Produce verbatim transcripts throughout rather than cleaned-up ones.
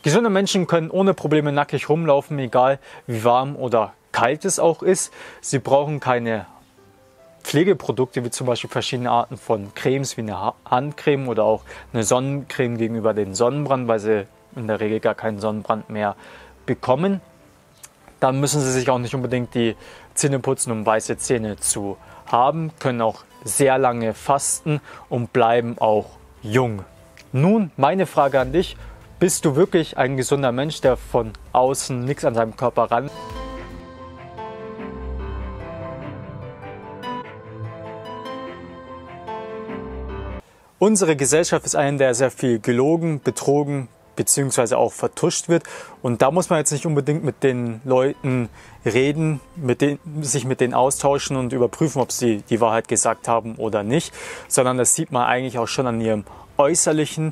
Gesunde Menschen können ohne Probleme nackig rumlaufen, egal wie warm oder kalt es auch ist. Sie brauchen keine Pflegeprodukte wie zum Beispiel verschiedene Arten von Cremes wie eine Handcreme oder auch eine Sonnencreme gegenüber den Sonnenbrand, weil sie in der Regel gar keinen Sonnenbrand mehr bekommen. Dann müssen sie sich auch nicht unbedingt die Zähne putzen, um weiße Zähne zu haben, können auch sehr lange fasten und bleiben auch jung. Nun meine Frage an dich: Bist du wirklich ein gesunder Mensch, der von außen nichts an seinem Körper ran? Unsere Gesellschaft ist eine, in der sehr viel gelogen, betrogen bzw. auch vertuscht wird. Und da muss man jetzt nicht unbedingt mit den Leuten reden, mit denen, sich mit denen austauschen und überprüfen, ob sie die Wahrheit gesagt haben oder nicht, sondern das sieht man eigentlich auch schon an ihrem Äußerlichen,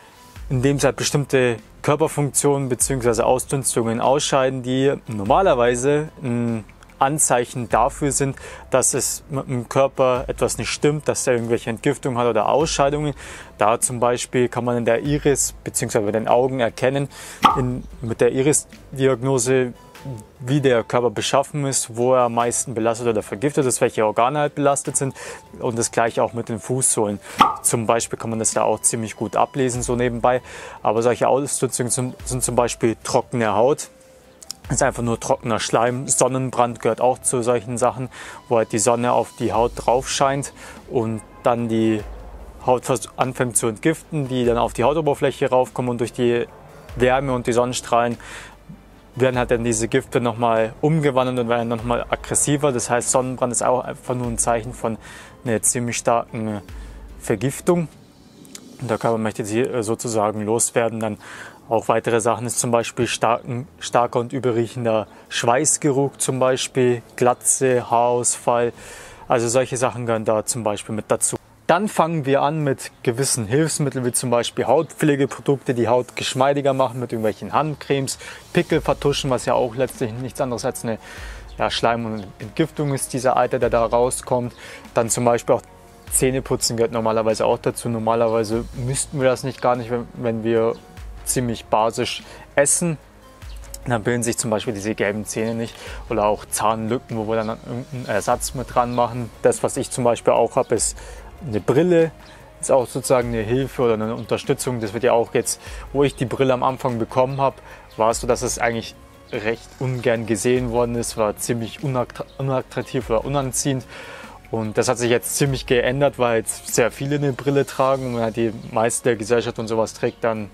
indem sie halt bestimmte Körperfunktionen bzw. Ausdünstungen ausscheiden, die normalerweise ein Anzeichen dafür sind, dass es mit dem Körper etwas nicht stimmt, dass er irgendwelche Entgiftungen hat oder Ausscheidungen. Da zum Beispiel kann man in der Iris bzw. bei den Augen erkennen, in, mit der Iris-Diagnose, wie der Körper beschaffen ist, wo er am meisten belastet oder vergiftet ist, welche Organe halt belastet sind, und das gleiche auch mit den Fußsohlen. Zum Beispiel kann man das da auch ziemlich gut ablesen, so nebenbei. Aber solche Ausdünstungen sind, sind zum Beispiel trockene Haut. Das ist einfach nur trockener Schleim. Sonnenbrand gehört auch zu solchen Sachen, wo halt die Sonne auf die Haut drauf scheint und dann die Haut anfängt zu entgiften, die dann auf die Hautoberfläche raufkommen, und durch die Wärme und die Sonnenstrahlen werden halt dann diese Gifte nochmal umgewandelt und werden nochmal aggressiver. Das heißt, Sonnenbrand ist auch einfach nur ein Zeichen von einer ziemlich starken Vergiftung. Und der Körper möchte sie sozusagen loswerden. Dann auch weitere Sachen ist zum Beispiel starken, starker und überriechender Schweißgeruch, zum Beispiel Glatze, Haarausfall. Also solche Sachen gehören da zum Beispiel mit dazu. Dann fangen wir an mit gewissen Hilfsmitteln, wie zum Beispiel Hautpflegeprodukte, die Haut geschmeidiger machen, mit irgendwelchen Handcremes, Pickel vertuschen, was ja auch letztlich nichts anderes als eine ja, Schleim- und Entgiftung ist, dieser Eiter, der da rauskommt. Dann zum Beispiel auch Zähneputzen gehört normalerweise auch dazu. Normalerweise müssten wir das nicht gar nicht, wenn, wenn wir ziemlich basisch essen. Dann bilden sich zum Beispiel diese gelben Zähne nicht, oder auch Zahnlücken, wo wir dann irgendeinen Ersatz mit dran machen. Das, was ich zum Beispiel auch habe, ist eine Brille. Ist auch sozusagen eine Hilfe oder eine Unterstützung. Das wird ja auch jetzt, wo ich die Brille am Anfang bekommen habe, war es so, dass es eigentlich recht ungern gesehen worden ist, war ziemlich unattraktiv oder unanziehend. Und das hat sich jetzt ziemlich geändert, weil jetzt sehr viele eine Brille tragen und wenn halt die meiste der Gesellschaft und sowas trägt, dann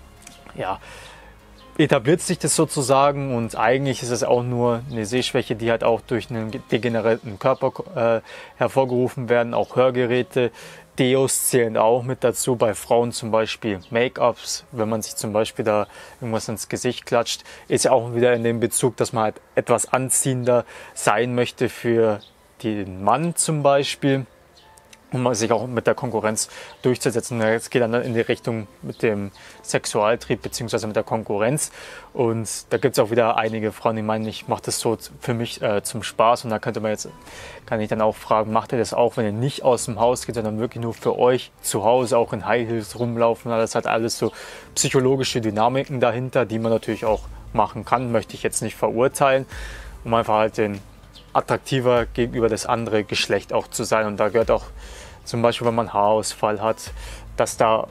ja, etabliert sich das sozusagen, und eigentlich ist es auch nur eine Sehschwäche, die halt auch durch einen degenerierten Körper äh, hervorgerufen werden. Auch Hörgeräte, Deos zählen auch mit dazu, bei Frauen zum Beispiel Make-ups, wenn man sich zum Beispiel da irgendwas ins Gesicht klatscht, ist ja auch wieder in dem Bezug, dass man halt etwas anziehender sein möchte für den Mann zum Beispiel, um sich auch mit der Konkurrenz durchzusetzen. Jetzt geht dann in die Richtung mit dem Sexualtrieb bzw. mit der Konkurrenz. Und da gibt es auch wieder einige Frauen, die meinen, ich mache das so für mich äh, zum Spaß. Und da könnte man jetzt, kann ich dann auch fragen, macht ihr das auch, wenn ihr nicht aus dem Haus geht, sondern wirklich nur für euch zu Hause, auch in High Heels rumlaufen? Das hat alles so psychologische Dynamiken dahinter, die man natürlich auch machen kann, möchte ich jetzt nicht verurteilen, um einfach halt den attraktiver gegenüber das andere Geschlecht auch zu sein. Und da gehört auch zum Beispiel, wenn man Haarausfall hat, dass da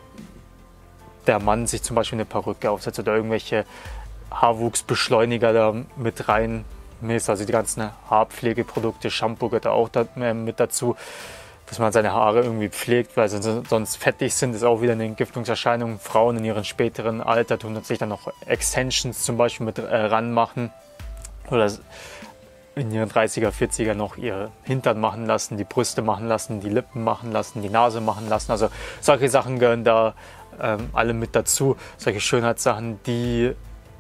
der Mann sich zum Beispiel eine Perücke aufsetzt oder irgendwelche Haarwuchsbeschleuniger da mit rein misst. Also die ganzen Haarpflegeprodukte, Shampoo gehört da auch da, äh, mit dazu, dass man seine Haare irgendwie pflegt, weil sie sonst fettig sind, ist auch wieder eine Entgiftungserscheinung. Frauen in ihrem späteren Alter tun sich dann noch Extensions zum Beispiel mit äh, ranmachen oder in ihren dreißiger, vierziger noch ihr Hintern machen lassen, die Brüste machen lassen, die Lippen machen lassen, die Nase machen lassen. Also solche Sachen gehören da ähm, alle mit dazu. Solche Schönheitssachen, die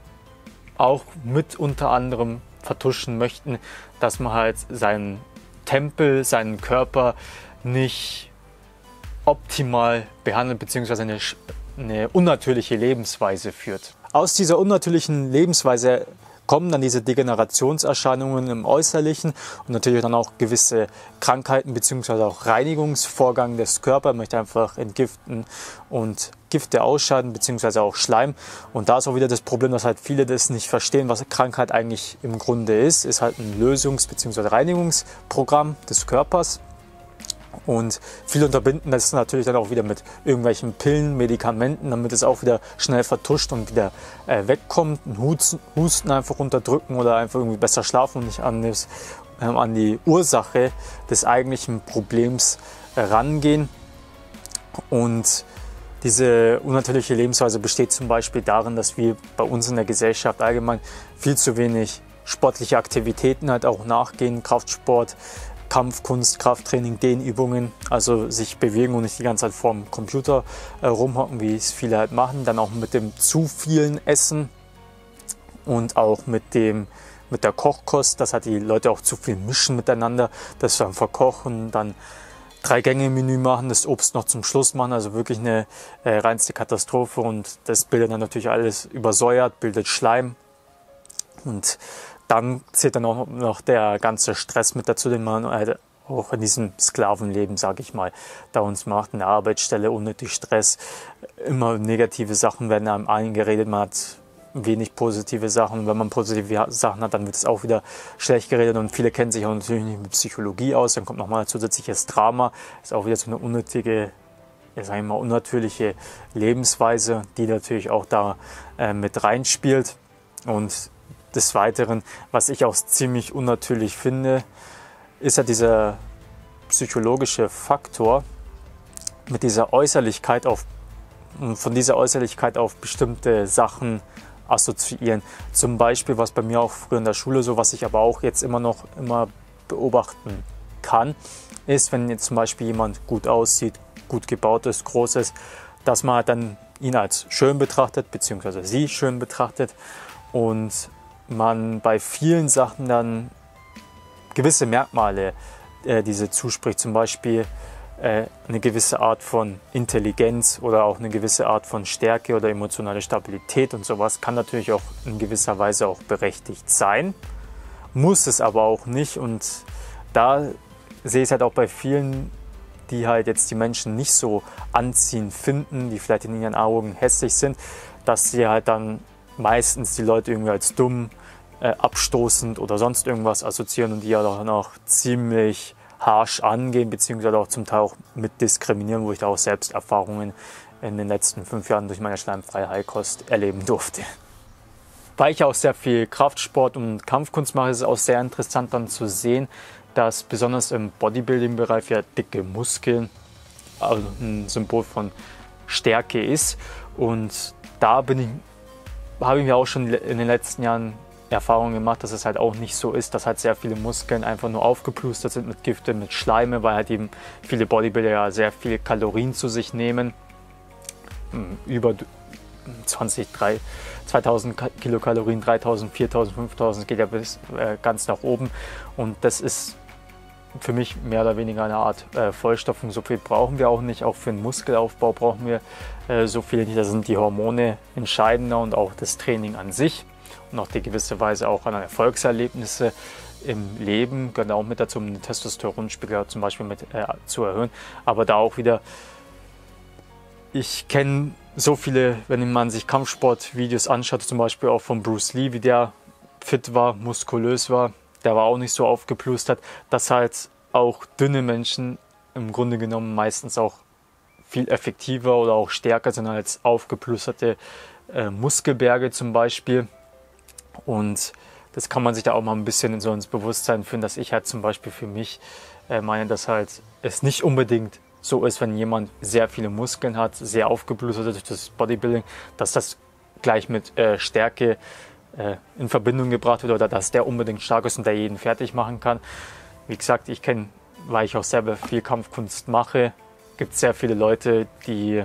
auch mit unter anderem vertuschen möchten, dass man halt seinen Tempel, seinen Körper nicht optimal behandelt bzw. eine, eine unnatürliche Lebensweise führt. Aus dieser unnatürlichen Lebensweise kommen dann diese Degenerationserscheinungen im Äußerlichen und natürlich dann auch gewisse Krankheiten bzw. auch Reinigungsvorgang des Körpers, möchte einfach entgiften und Gifte ausscheiden bzw. auch Schleim. Und da ist auch wieder das Problem, dass halt viele das nicht verstehen, was Krankheit eigentlich im Grunde ist. Ist halt ein Lösungs- bzw. Reinigungsprogramm des Körpers. Und viele unterbinden das natürlich dann auch wieder mit irgendwelchen Pillen, Medikamenten, damit es auch wieder schnell vertuscht und wieder äh, wegkommt. Ein Husten, Husten einfach unterdrücken oder einfach irgendwie besser schlafen und nicht an, das, äh, an die Ursache des eigentlichen Problems äh, rangehen. Und diese unnatürliche Lebensweise besteht zum Beispiel darin, dass wir bei uns in der Gesellschaft allgemein viel zu wenig sportliche Aktivitäten halt auch nachgehen, Kraftsport, Kampfkunst, Krafttraining, Dehnübungen, also sich bewegen und nicht die ganze Zeit vorm Computer äh, rumhocken, wie es viele halt machen. Dann auch mit dem zu vielen Essen und auch mit dem mit der Kochkost, dass halt die Leute auch zu viel mischen miteinander, dass wir dann verkochen, dann drei Gänge Menü machen, das Obst noch zum Schluss machen, also wirklich eine äh, reinste Katastrophe und das bildet dann natürlich alles übersäuert, bildet Schleim und dann zählt dann auch noch der ganze Stress mit dazu, den man halt auch in diesem Sklavenleben, sage ich mal, da uns macht. In der Arbeitsstelle unnötig Stress, immer negative Sachen werden einem eingeredet, man hat wenig positive Sachen. Und wenn man positive Sachen hat, dann wird es auch wieder schlecht geredet und viele kennen sich auch natürlich nicht mit Psychologie aus. Dann kommt nochmal ein zusätzliches Drama, ist auch wieder so eine unnötige, ja, sag ich mal, unnatürliche Lebensweise, die natürlich auch da äh, mit reinspielt. Und des Weiteren, was ich auch ziemlich unnatürlich finde, ist ja dieser psychologische Faktor mit dieser Äußerlichkeit auf, von dieser Äußerlichkeit auf bestimmte Sachen assoziieren. Zum Beispiel, was bei mir auch früher in der Schule so, was ich aber auch jetzt immer noch immer beobachten kann, ist, wenn jetzt zum Beispiel jemand gut aussieht, gut gebaut ist, groß ist, dass man dann ihn als schön betrachtet, beziehungsweise sie schön betrachtet und man bei vielen Sachen dann gewisse Merkmale äh, diese zuspricht, zum Beispiel äh, eine gewisse Art von Intelligenz oder auch eine gewisse Art von Stärke oder emotionale Stabilität und sowas kann natürlich auch in gewisser Weise auch berechtigt sein, muss es aber auch nicht und da sehe ich es halt auch bei vielen, die halt jetzt die Menschen nicht so anziehend finden, die vielleicht in ihren Augen hässlich sind, dass sie halt dann meistens die Leute irgendwie als dumm, äh, abstoßend oder sonst irgendwas assoziieren und die ja dann auch ziemlich harsch angehen, beziehungsweise auch zum Teil auch mit diskriminieren, wo ich da auch selbst Erfahrungen in den letzten fünf Jahren durch meine schleimfreie Heilkost erleben durfte. Weil ich auch sehr viel Kraftsport und Kampfkunst mache, ist es auch sehr interessant dann zu sehen, dass besonders im Bodybuilding-Bereich ja dicke Muskeln also ein Symbol von Stärke ist und da bin ich habe ich mir auch schon in den letzten Jahren Erfahrungen gemacht, dass es halt auch nicht so ist, dass halt sehr viele Muskeln einfach nur aufgeplustert sind mit Gifte, mit Schleime, weil halt eben viele Bodybuilder ja sehr viel Kalorien zu sich nehmen. Über zwanzig, zweitausend Kilokalorien, dreitausend, viertausend, fünftausend, geht ja bis äh, ganz nach oben und das ist für mich mehr oder weniger eine Art äh, Vollstoffung. So viel brauchen wir auch nicht. Auch für den Muskelaufbau brauchen wir äh, so viel nicht. Da sind die Hormone entscheidender und auch das Training an sich und auch die gewisse Weise auch an Erfolgserlebnisse im Leben gehört auch mit dazu, um den Testosteronspiegel zum Beispiel mit äh, zu erhöhen. Aber da auch wieder, ich kenne so viele, wenn man sich Kampfsportvideos anschaut, zum Beispiel auch von Bruce Lee, wie der fit war, muskulös war, der war auch nicht so aufgeplustert, dass halt auch dünne Menschen im Grunde genommen meistens auch viel effektiver oder auch stärker sind als aufgeplusterte äh, Muskelberge zum Beispiel. Und das kann man sich da auch mal ein bisschen so ins Bewusstsein führen, dass ich halt zum Beispiel für mich äh, meine, dass halt es nicht unbedingt so ist, wenn jemand sehr viele Muskeln hat, sehr aufgeplustert durch das Bodybuilding, dass das gleich mit äh, Stärke in Verbindung gebracht wird oder dass der unbedingt stark ist und der jeden fertig machen kann. Wie gesagt, ich kenne, weil ich auch selber viel Kampfkunst mache, gibt es sehr viele Leute, die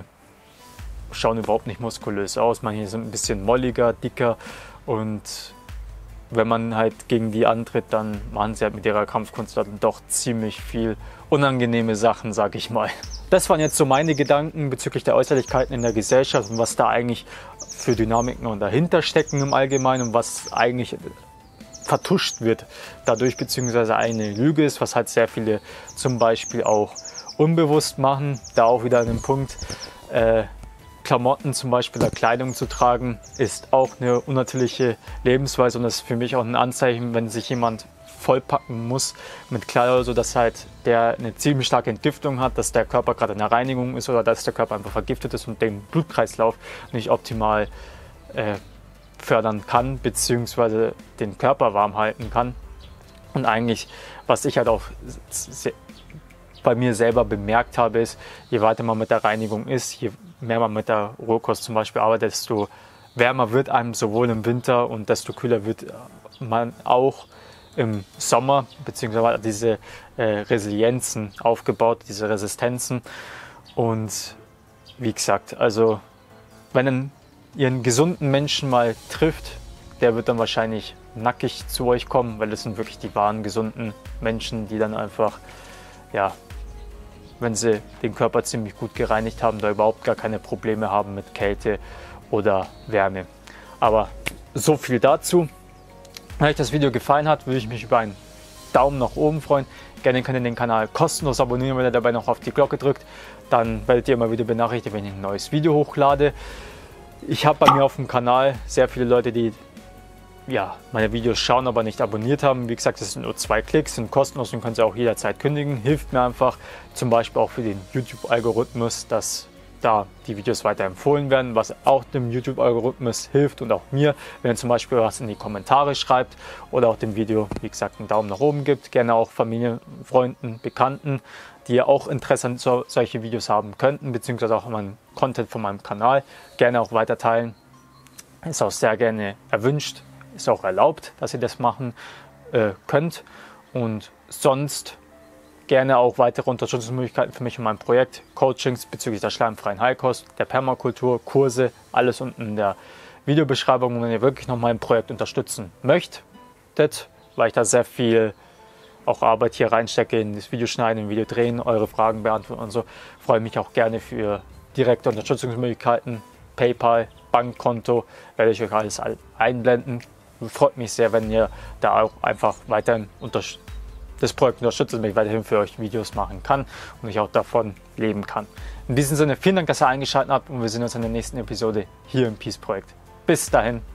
schauen überhaupt nicht muskulös aus. Manche sind ein bisschen molliger, dicker und wenn man halt gegen die antritt, dann machen sie halt mit ihrer Kampfkunst dann doch ziemlich viel unangenehme Sachen, sag ich mal. Das waren jetzt so meine Gedanken bezüglich der Äußerlichkeiten in der Gesellschaft und was da eigentlich für Dynamiken und dahinter stecken im Allgemeinen und was eigentlich vertuscht wird dadurch, beziehungsweise eine Lüge ist, was halt sehr viele zum Beispiel auch unbewusst machen. Da auch wieder an dem Punkt, äh, Klamotten zum Beispiel oder Kleidung zu tragen, ist auch eine unnatürliche Lebensweise und das ist für mich auch ein Anzeichen, wenn sich jemand vollpacken muss mit Kleidung, so dass halt der eine ziemlich starke Entgiftung hat, dass der Körper gerade in der Reinigung ist oder dass der Körper einfach vergiftet ist und den Blutkreislauf nicht optimal äh, fördern kann, beziehungsweise den Körper warm halten kann. Und eigentlich, was ich halt auch bei mir selber bemerkt habe, ist, je weiter man mit der Reinigung ist, je mehr man mit der Rohkost zum Beispiel arbeitet, desto wärmer wird einem sowohl im Winter und desto kühler wird man auch im Sommer, beziehungsweise diese äh, Resilienzen aufgebaut, diese Resistenzen. Und wie gesagt, also wenn ihr einen gesunden Menschen mal trifft, der wird dann wahrscheinlich nackig zu euch kommen, weil das sind wirklich die wahren gesunden Menschen, die dann einfach, ja, wenn sie den Körper ziemlich gut gereinigt haben, da überhaupt gar keine Probleme haben mit Kälte oder Wärme. Aber so viel dazu. Wenn euch das Video gefallen hat, würde ich mich über einen Daumen nach oben freuen. Gerne könnt ihr den Kanal kostenlos abonnieren, wenn ihr dabei noch auf die Glocke drückt. Dann werdet ihr immer wieder benachrichtigt, wenn ich ein neues Video hochlade. Ich habe bei mir auf dem Kanal sehr viele Leute, die ja, meine Videos schauen, aber nicht abonniert haben. Wie gesagt, das sind nur zwei Klicks, sind kostenlos und können sie auch jederzeit kündigen. Hilft mir einfach, zum Beispiel auch für den YouTube-Algorithmus, dass da die Videos weiter empfohlen werden, was auch dem YouTube-Algorithmus hilft und auch mir, wenn ihr zum Beispiel was in die Kommentare schreibt oder auch dem Video, wie gesagt, einen Daumen nach oben gibt. Gerne auch Familien, Freunden, Bekannten, die auch Interesse an so, solche Videos haben könnten, beziehungsweise auch an meinem Content von meinem Kanal. Gerne auch weiter teilen. Ist auch sehr gerne erwünscht. Ist auch erlaubt, dass ihr das machen äh, könnt. Und sonst gerne auch weitere Unterstützungsmöglichkeiten für mich und mein Projekt. Coachings bezüglich der schleimfreien Heilkost, der Permakultur, Kurse, alles unten in der Videobeschreibung. Und wenn ihr wirklich noch mein Projekt unterstützen möchtet, weil ich da sehr viel auch Arbeit hier reinstecke in das Videoschneiden, in Video drehen, eure Fragen beantworten und so, freue ich mich auch gerne für direkte Unterstützungsmöglichkeiten. PayPal, Bankkonto, werde ich euch alles einblenden. Freut mich sehr, wenn ihr da auch einfach weiterhin das Projekt unterstützt und ich weiterhin für euch Videos machen kann und ich auch davon leben kann. In diesem Sinne, vielen Dank, dass ihr eingeschaltet habt und wir sehen uns in der nächsten Episode hier im Peace Projekt. Bis dahin.